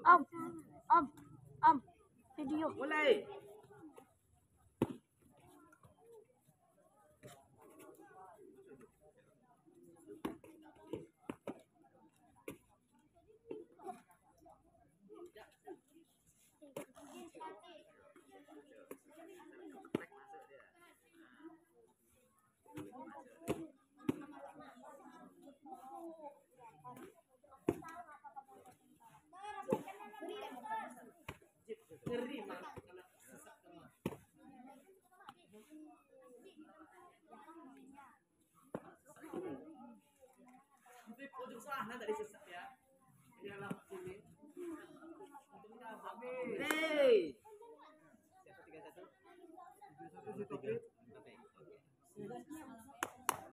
Om, om, om, video. Mulai. Ngeri malah kena sesat semua. Sampai pojok sana tadi sesat ya. Ini alamat sini. Untungnya habis. Hey. Siapa 31? 31 si Topik.